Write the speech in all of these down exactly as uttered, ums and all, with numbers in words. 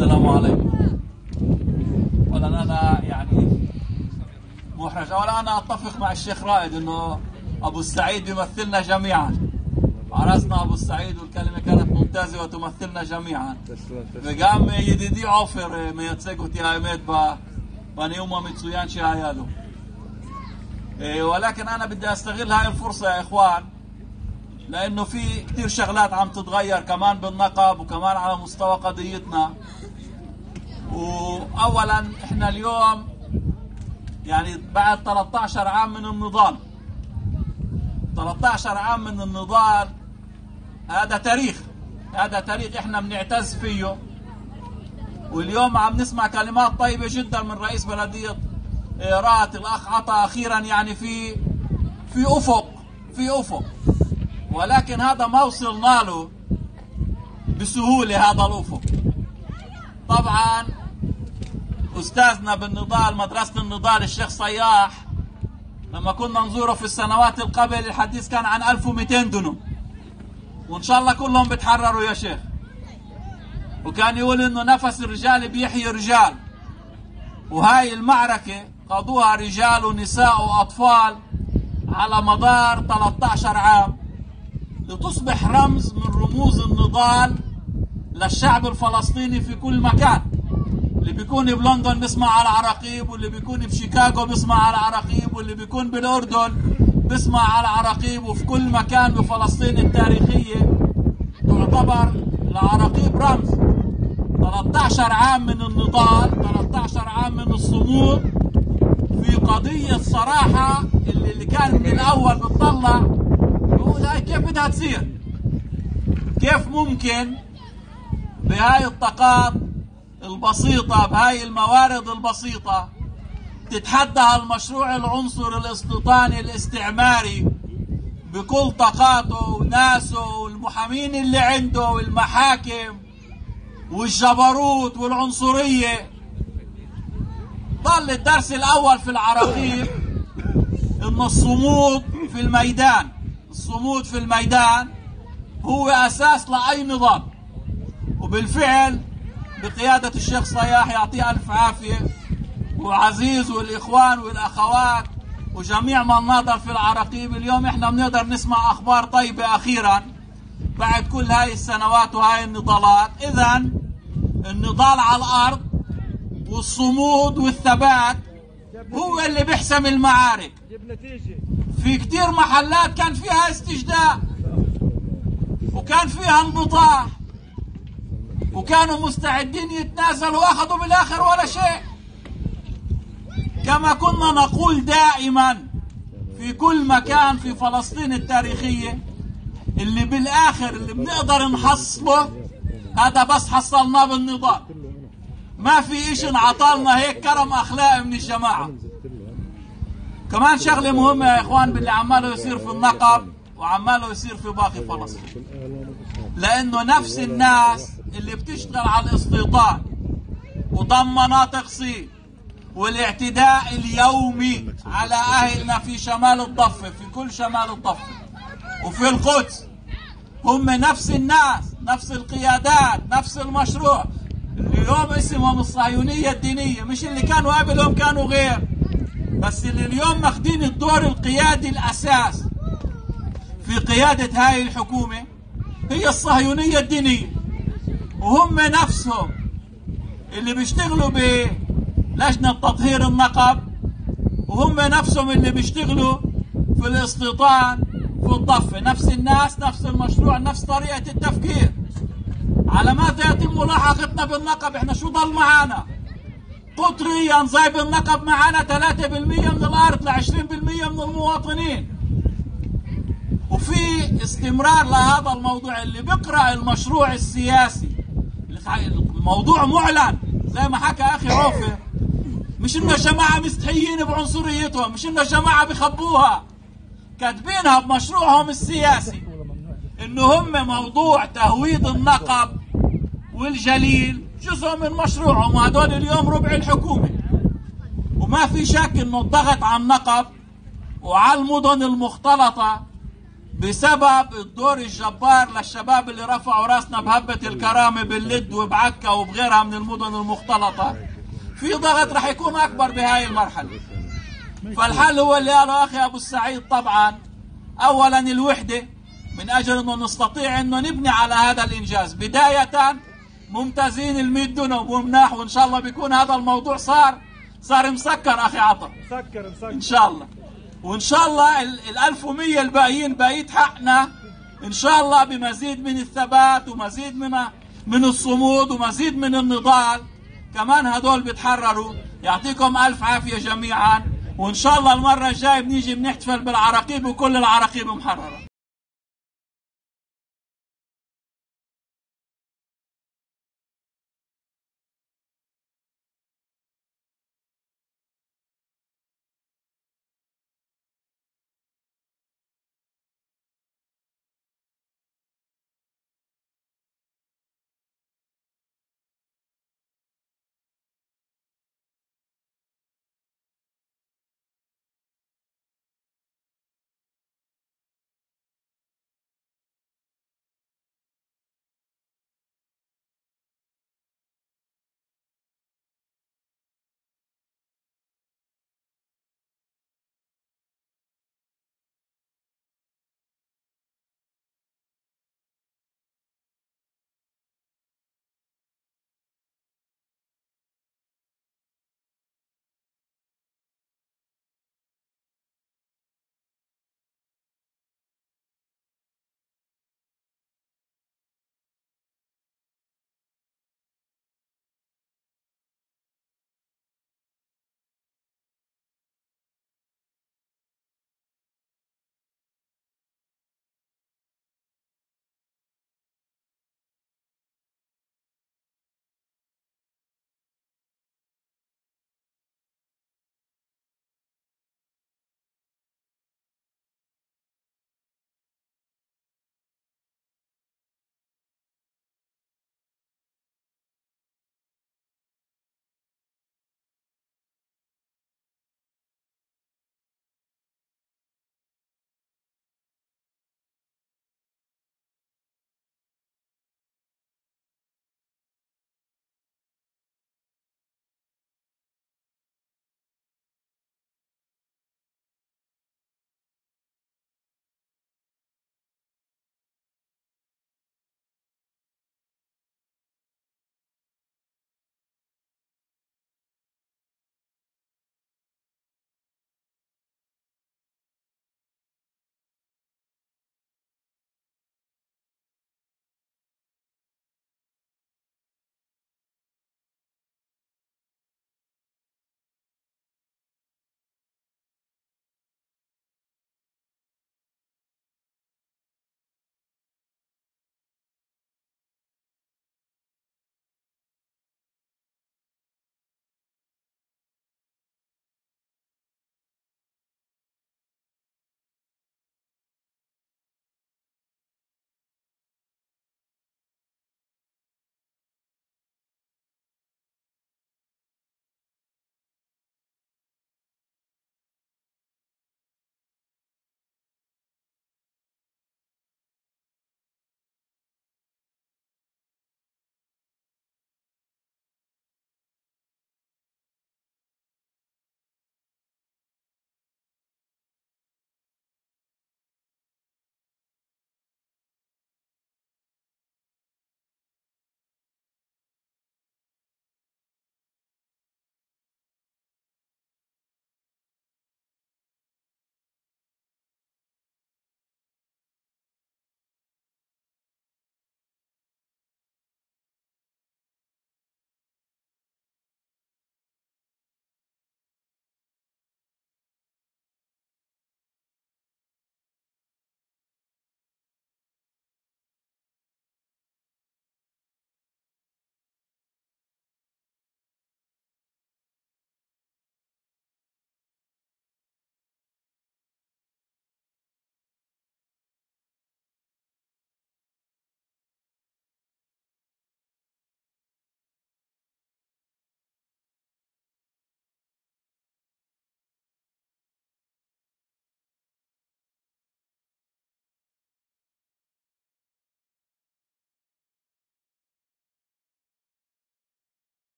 السلام عليكم. اولا انا يعني محرج، اولا انا اتفق مع الشيخ رائد انه ابو السعيد يمثلنا جميعا. عرسنا ابو السعيد والكلمه كانت ممتازه وتمثلنا جميعا. וגם ידידי עופר מייצג אותי האמת בנאום המצוין שהיה לו. ولكن انا بدي استغل هاي الفرصه يا اخوان، لانه في كثير شغلات عم تتغير كمان بالنقب وكمان على مستوى قضيتنا. واولا احنا اليوم يعني بعد ثلاثة عشر عام من النضال، ثلاثة عشر عام من النضال، هذا تاريخ، هذا تاريخ احنا بنعتز فيه. واليوم عم نسمع كلمات طيبة جدا من رئيس بلدية رات الاخ عطا اخيرا، يعني في في افق في افق، ولكن هذا ما وصلنا له بسهولة. هذا الافق طبعا استاذنا بالنضال، مدرسة النضال الشيخ صياح، لما كنا نزوره في السنوات القبل الحديث كان عن ألف ومئتين دنم، وان شاء الله كلهم بتحرروا يا شيخ. وكان يقول انه نفس الرجال بيحيي رجال، وهاي المعركة قضوها رجال ونساء واطفال على مدار ثلاثة عشر عام لتصبح رمز من رموز النضال للشعب الفلسطيني في كل مكان. اللي بيكون بلندن بيسمع على عراقيب، واللي بيكون بشيكاغو بيسمع على عراقيب، واللي بيكون بالاردن بيسمع على عراقيب، وفي كل مكان بفلسطين التاريخية تعتبر العراقيب رمز. ثلاثة عشر عام من النضال، ثلاثة عشر عام من الصمود في قضية صراحة. اللي, اللي كان من الأول بتطلع بقول هاي كيف بدها تصير؟ كيف ممكن بهاي الطاقات البسيطة، بهاي الموارد البسيطة، تتحدى المشروع العنصري الاستيطاني الاستعماري بكل طاقاته وناسه والمحامين اللي عنده والمحاكم والجبروت والعنصرية. ضل الدرس الأول في العراقيب إن الصمود في الميدان، الصمود في الميدان هو أساس لأي نظام. وبالفعل بقيادة الشيخ صياح يعطيه ألف عافية، وعزيز والإخوان والأخوات وجميع من ناضل في العراقيب، اليوم احنا بنقدر نسمع أخبار طيبة أخيرا بعد كل هاي السنوات وهاي النضالات. إذن النضال على الأرض والصمود والثبات هو اللي بيحسم المعارك. في كتير محلات كان فيها استجداء وكان فيها انبطاح وكانوا مستعدين يتنازلوا واخذوا بالاخر ولا شيء. كما كنا نقول دائما في كل مكان في فلسطين التاريخية، اللي بالاخر اللي بنقدر نحصله هذا بس حصلناه بالنضال. ما في اشي انعطالنا هيك كرم اخلاقي من الجماعة. كمان شغلة مهمة يا اخوان باللي عماله يصير في النقب وعماله يصير في باقي فلسطين، لانه نفس الناس اللي بتشتغل على الاستيطان وضم مناطق سي والاعتداء اليومي على اهلنا في شمال الضفة، في كل شمال الضفة وفي القدس، هم نفس الناس، نفس القيادات، نفس المشروع. اليوم اسمهم الصهيونية الدينية، مش اللي كانوا قبلهم كانوا غير، بس اللي اليوم ماخدين الدور القيادي الاساس في قيادة هاي الحكومة هي الصهيونية الدينية. وهم نفسهم اللي بيشتغلوا بلجنة تطهير النقب، وهم نفسهم اللي بيشتغلوا في الاستيطان في الضفة. نفس الناس، نفس المشروع، نفس طريقة التفكير. على ماذا يتم ملاحقتنا بالنقب؟ احنا شو ضل معانا؟ قطريا زي بالنقب معانا ثلاثة بالمئة من الارض ل عشرين بالمئة من المواطنين. وفي استمرار لهذا الموضوع. اللي بيقرأ المشروع السياسي، الموضوع معلن زي ما حكى اخي عوفر، مش انه جماعة مستحيين بعنصريتهم، مش انه جماعة بخبوها، كاتبينها بمشروعهم السياسي انه هم موضوع تهويد النقب والجليل جزء من مشروعهم، وهدول اليوم ربع الحكومة. وما في شك انه الضغط على النقب وعلى المدن المختلطة بسبب الدور الجبار للشباب اللي رفعوا راسنا بهبة الكرامة باللد وبعكا وبغيرها من المدن المختلطة. في ضغط رح يكون أكبر بهاي المرحلة. فالحل هو اللي قاله أخي أبو السعيد طبعا، أولا الوحدة من أجل أنه نستطيع أنه نبني على هذا الإنجاز. بداية ممتازين المئة دنم ومناح، وإن شاء الله بيكون هذا الموضوع صار صار مسكر أخي عطا، مسكر مسكر إن شاء الله. وإن شاء الله ال ألف ومئة الباقيين بقيت حقنا إن شاء الله بمزيد من الثبات ومزيد من من الصمود ومزيد من النضال كمان هدول بيتحرروا. يعطيكم ألف عافية جميعا، وإن شاء الله المرة الجاية بنيجي بنحتفل بالعراقيب وكل العراقيب محررة.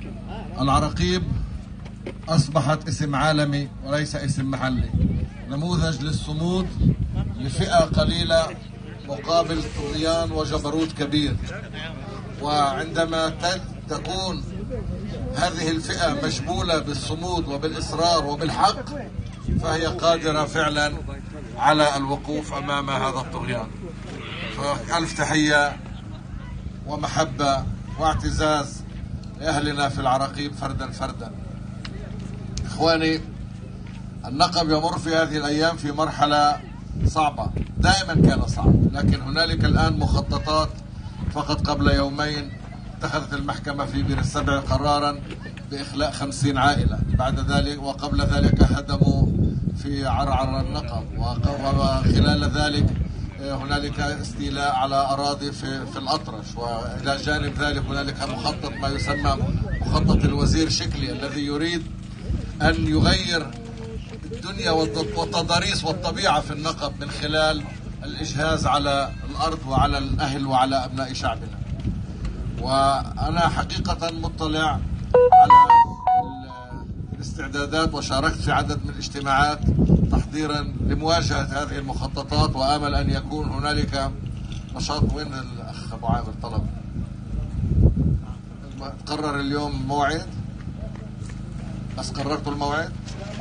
العراقيب أصبحت اسم عالمي وليس اسم محلي، نموذج للصمود لفئة قليلة مقابل طغيان وجبروت كبير. وعندما تكون هذه الفئة مجبولة بالصمود وبالإصرار وبالحق فهي قادرة فعلا على الوقوف أمام هذا الطغيان. فألف تحية ومحبة واعتزاز لأهلنا في العراقيب فردا فردا. إخواني، النقب يمر في هذه الأيام في مرحلة صعبة، دائما كان صعب، لكن هنالك الآن مخططات. فقط قبل يومين اتخذت المحكمة في بير السبع قرارا بإخلاء خمسين عائلة، بعد ذلك وقبل ذلك هدموا في عرعر النقب، وخلال ذلك هنالك استيلاء على أراضي في, في الأطرش، وإلى جانب ذلك هنالك مخطط ما يسمى مخطط الوزير شكلي الذي يريد أن يغير الدنيا والتضاريس والطبيعة في النقب من خلال الإجهاز على الأرض وعلى الأهل وعلى أبناء شعبنا. وأنا حقيقة مطلع على الاستعدادات وشاركت في عدد من الاجتماعات تحضيرا لمواجهة هذه المخططات، وآمل أن يكون هنالك نشاط. وين الأخ أبو عامر طلب؟ قرر اليوم موعد؟ بس قررتوا الموعد؟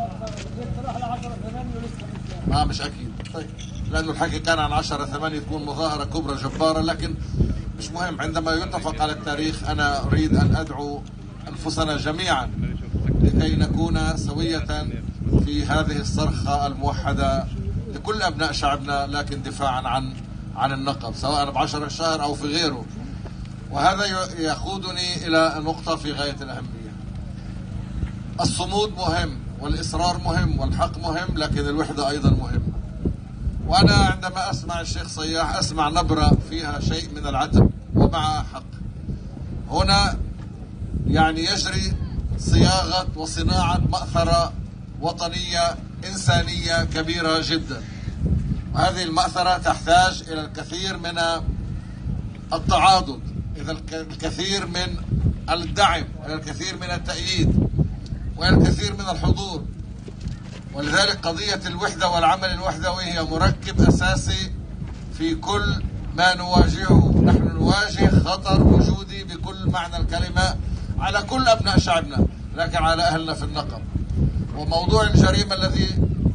ما مش أكيد. طيب، لأنه الحكي كان عن عشرة ثمانية تكون مظاهرة كبرى جبارة، لكن مش مهم. عندما يتفق على التاريخ أنا أريد أن أدعو أنفسنا جميعا لكي نكون سوية في هذه الصرخة الموحدة لكل أبناء شعبنا، لكن دفاعا عن عن النقب سواء بعشر الشهر أو في غيره. وهذا يقودني إلى نقطة في غاية الأهمية. الصمود مهم والإصرار مهم والحق مهم، لكن الوحدة أيضا مهمة. وأنا عندما أسمع الشيخ صياح أسمع نبرة فيها شيء من العتب ومع حق. هنا يعني يجري صياغة وصناعة مأثرة وطنية إنسانية كبيرة جدا، وهذه المأثرة تحتاج إلى الكثير من التعاضد، إلى الكثير من الدعم، إلى الكثير من التأييد، وإلى الكثير من الحضور. ولذلك قضية الوحدة والعمل الوحدوي هي مركب أساسي في كل ما نواجهه. نحن نواجه خطر وجودي بكل معنى الكلمة على كل أبناء شعبنا، لكن على أهلنا في النقب. وموضوع الجريمة الذي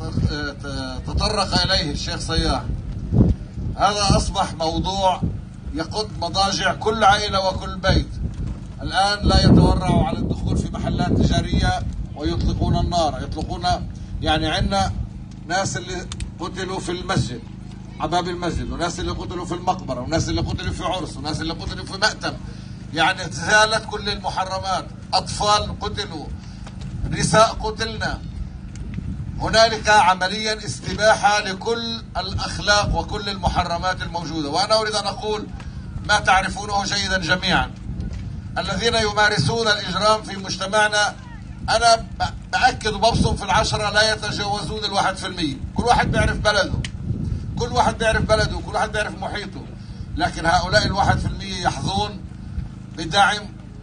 تطرق إليه الشيخ صياح، هذا أصبح موضوع يقض مضاجع كل عائلة وكل بيت. الآن لا يتورعوا على الدخول في محلات تجارية ويطلقون النار، يطلقون يعني عندنا ناس اللي قتلوا في المسجد على باب المسجد، وناس اللي قتلوا في المقبرة، وناس اللي قتلوا في عرس، وناس اللي قتلوا في مأتم. يعني زالت كل المحرمات، أطفال قتلوا، نساء قتلنا. هنالك عمليا استباحة لكل الأخلاق وكل المحرمات الموجودة. وأنا أريد أن أقول ما تعرفونه جيدا جميعا، الذين يمارسون الإجرام في مجتمعنا أنا بأكد وببصم في العشرة لا يتجاوزون الواحد في المية. كل واحد بيعرف بلده، كل واحد بيعرف بلده، كل واحد بيعرف محيطه. لكن هؤلاء الواحد في المية يحظون بدعم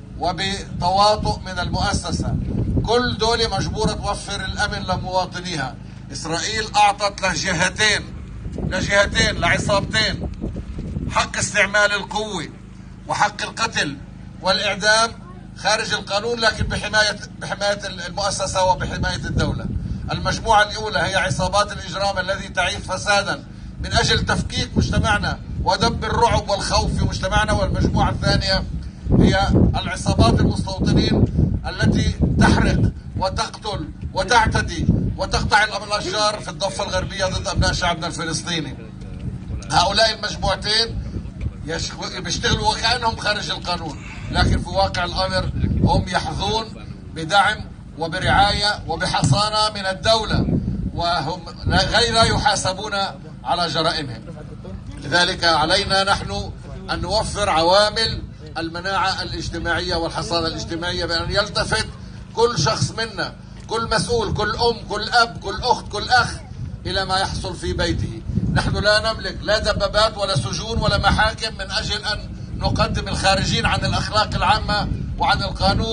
وبتواطؤ من المؤسسة. كل دولة مجبورة توفر الأمن لمواطنيها. إسرائيل أعطت لجهتين لجهتين لعصابتين حق استعمال القوة وحق القتل والإعدام خارج القانون، لكن بحماية بحماية المؤسسة وبحماية الدولة. المجموعة الأولى هي عصابات الإجرام الذي تعيث فسادا من أجل تفكيك مجتمعنا ودب الرعب والخوف في مجتمعنا. والمجموعة الثانية هي العصابات المستوطنين التي تحرق وتقتل وتعتدي وتقطع الأشجار في الضفة الغربية ضد أبناء شعبنا الفلسطيني. هؤلاء المجموعتين بيشتغلوا وكأنهم خارج القانون، لكن في واقع الأمر هم يحظون بدعم وبرعاية وبحصانة من الدولة، وهم غير يحاسبون على جرائمهم. لذلك علينا نحن أن نوفر عوامل المناعة الاجتماعية والحصانة الاجتماعية، بأن يلتفت كل شخص منا، كل مسؤول، كل أم، كل أب، كل أخت، كل أخ إلى ما يحصل في بيته. نحن لا نملك لا دبابات ولا سجون ولا محاكم من أجل أن نقدم الخارجين عن الأخلاق العامة وعن القانون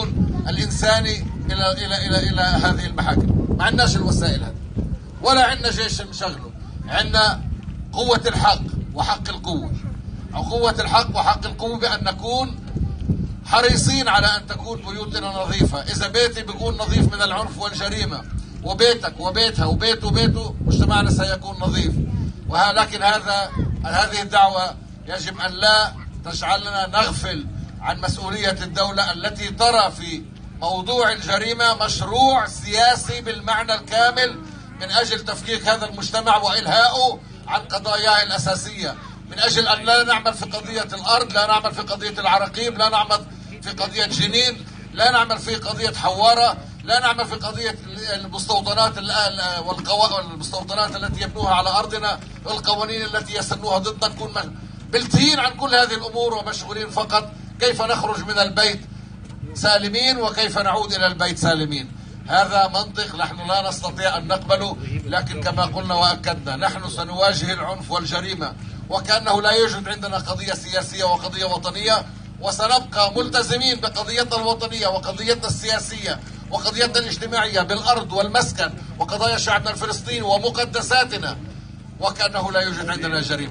الإنساني إلى إلى إلى إلى هذه المحاكم. ما عندناش الوسائل هذه، ولا عندنا جيش نشغله. عندنا قوة الحق وحق القوة، أو قوة الحق وحق القوة بأن نكون حريصين على أن تكون بيوتنا نظيفة. إذا بيتي بيكون نظيف من العنف والجريمة، وبيتك وبيتها وبيته وبيته، مجتمعنا سيكون نظيف. ولكن هذا هذه الدعوة يجب أن لا تجعلنا نغفل عن مسؤولية الدولة التي ترى في موضوع الجريمة مشروع سياسي بالمعنى الكامل من أجل تفكيك هذا المجتمع وإلهائه عن قضاياه الأساسية، من أجل أن لا نعمل في قضية الأرض، لا نعمل في قضية العراقيب، لا نعمل في قضية جنين، لا نعمل في قضية حوارة، لا نعمل في قضية المستوطنات والمستوطنات التي يبنوها على أرضنا، والقوانين التي يسنوها ضدنا. نكون بلتين عن كل هذه الأمور ومشغولين فقط كيف نخرج من البيت سالمين وكيف نعود إلى البيت سالمين. هذا منطق نحن لا نستطيع أن نقبله. لكن كما قلنا وأكدنا، نحن سنواجه العنف والجريمة وكأنه لا يوجد عندنا قضية سياسية وقضية وطنية، وسنبقى ملتزمين بقضيتنا الوطنية وقضيتنا السياسية وقضيتنا الاجتماعية بالأرض والمسكن وقضايا شعبنا الفلسطيني ومقدساتنا، وكأنه لا يوجد عندنا جريمة.